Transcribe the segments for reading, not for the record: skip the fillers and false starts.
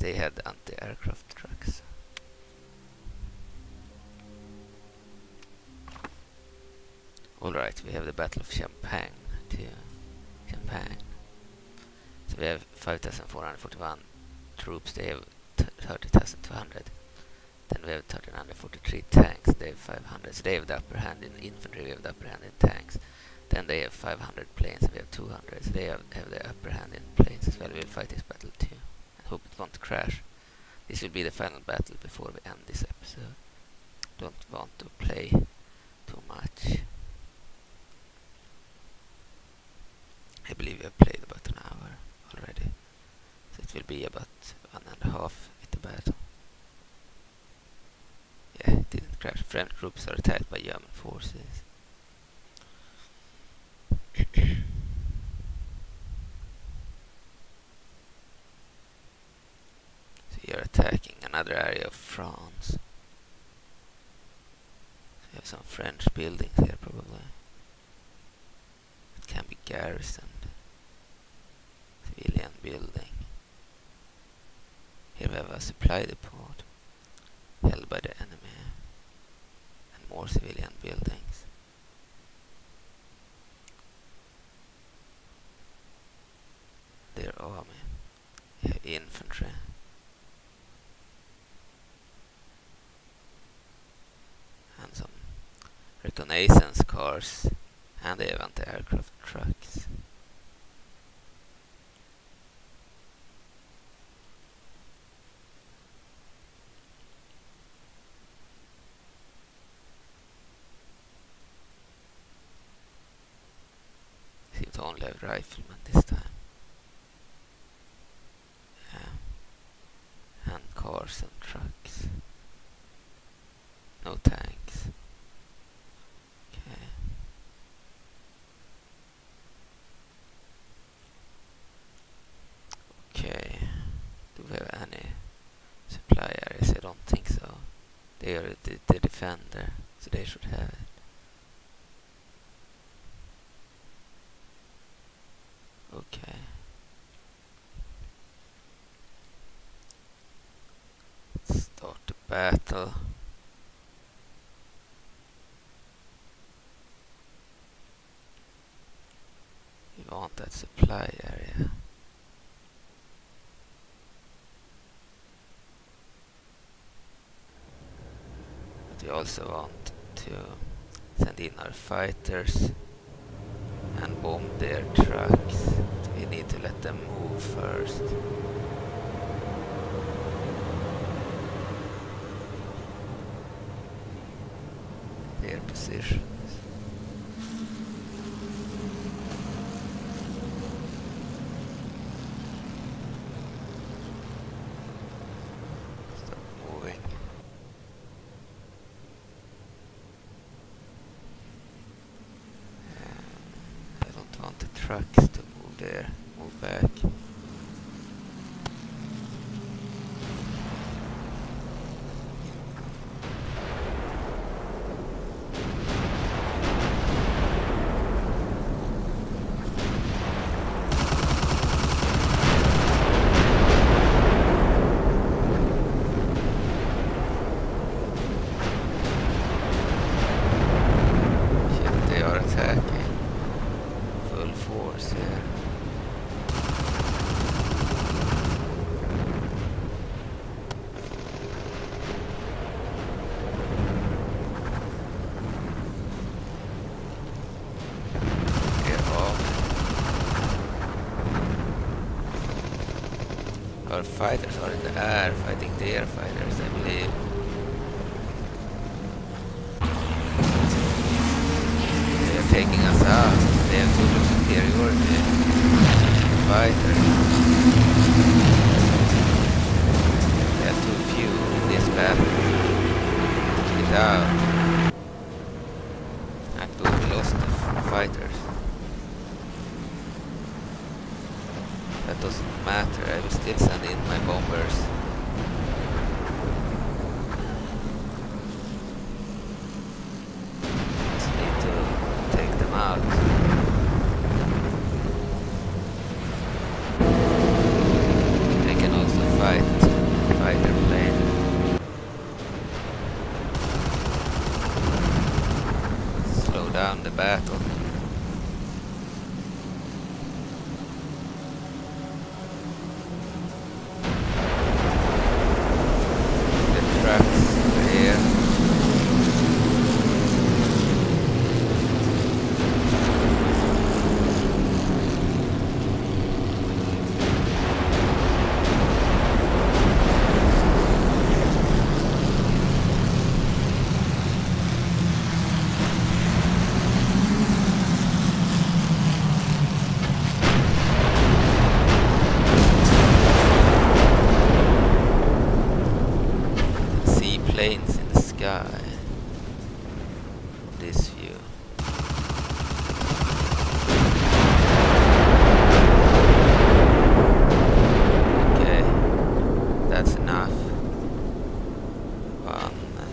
they had anti-aircraft trucks. Alright, we have the Battle of Champagne too. Champagne. So we have 5,441 troops, they have 30,200. Then we have 1,343 tanks, they have 500. So they have the upper hand in infantry, we have the upper hand in tanks. Then they have 500 planes, and we have 200. So they have the upper hand in planes as well. We'll fight this battle too. I hope it won't crash. This will be the final battle before we end this episode. Don't want to play too much. I believe we have played about an hour already. So it will be about 1.5 with the battle. Yeah, it didn't crash. French troops are attacked by German forces. So you're attacking another area of France. So you have some French buildings here probably. It can be garrisoned. Civilian building. Here we have a supply depot held by the enemy. And more civilian buildings. Their army. You have infantry. And some reconnaissance cars. And they have anti-aircraft trucks. Seem to only have riflemen this time. And cars and trucks. No tanks. Okay. Okay. Do we have any supply areas? I don't think so. They are the defender, so they should have it. Okay. Let's start the battle. We want that supply area. But we also want to send in our fighters and bomb their trucks. We need to let them move first. Their positions. Stop moving. I don't want the trucks to move there. Move back. Shit, they are attacking. Full force here. Our fighters are in the air fighting their fighters, I believe. They are taking us out. They have total superiority. Fighters. They are too few in this battle. Get out. I'm good, we lost the fighters. That doesn't matter, I will still send in my bombers. Just need to take them out. battle. The trucks over here. Planes in the sky from this view. Okay, that's enough. One.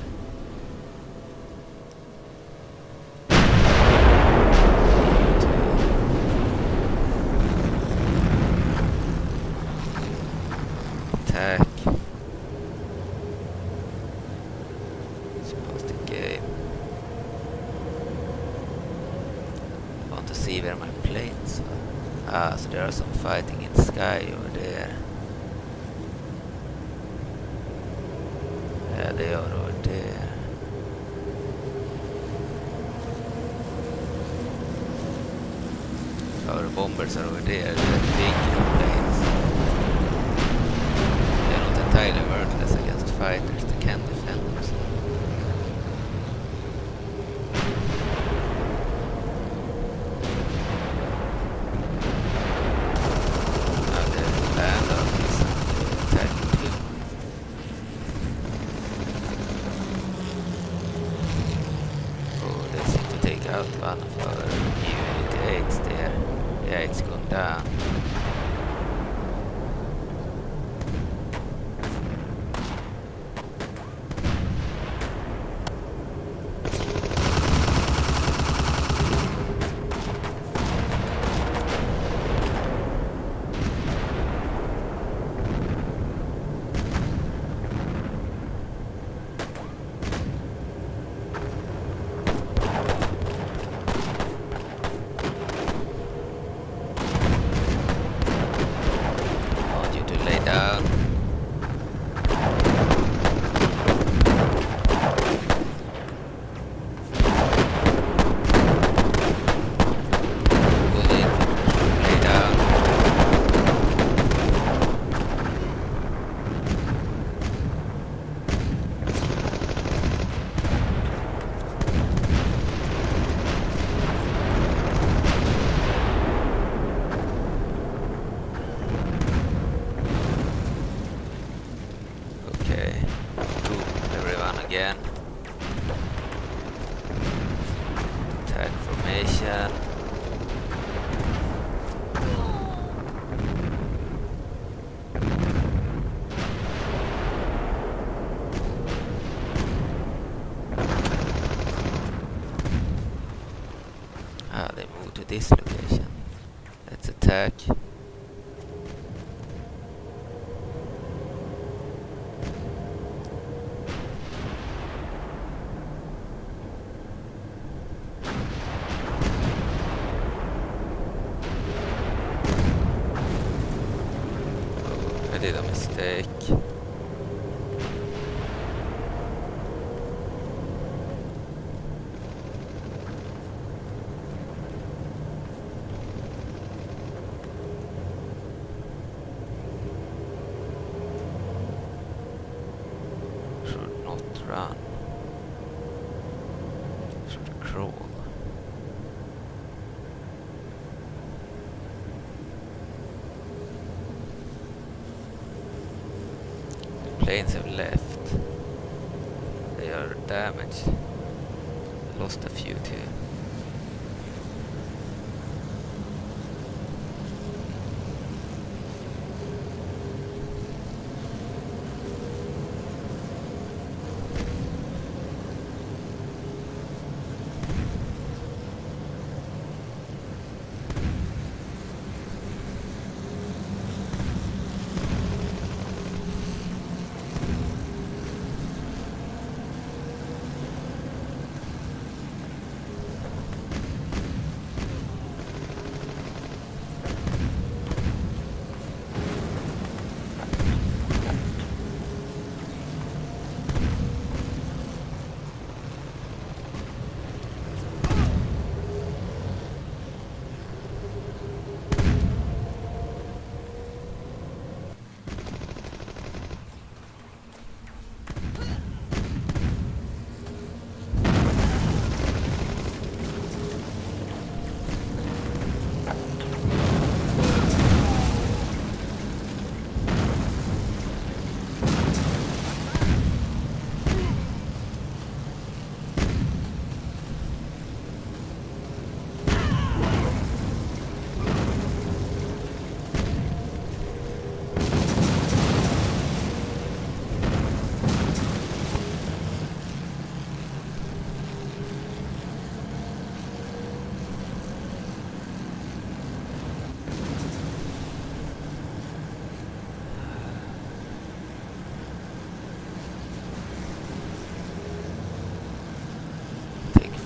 Attack. See where my planes are. Ah, so there are some fighting in the sky over there. Yeah, they are over there. Our bombers are over there, they're big planes. They're not entirely worthless against fighters, they can defend themselves. Out one of our U-88s there. Yeah, it's going down. Again. Attack formation. Ah, they moved to this location. Let's attack. I did a mistake. Should not run. Should crawl. Planes have left. They are damaged. Lost a few too.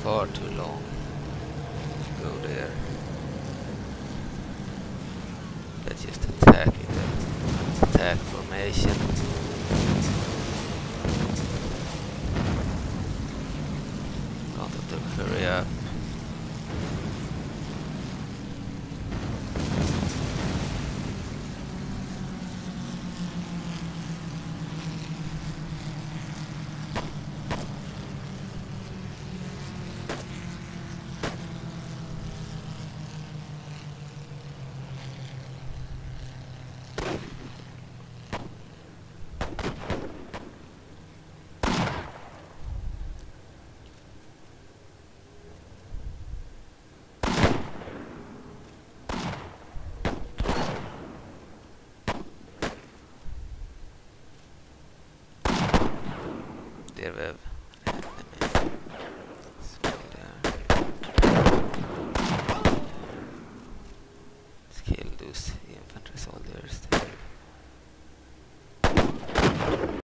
far too long to go there. Let's just attack in the attack formation. Can't have to hurry up. There we have enemy. So there. Let's kill those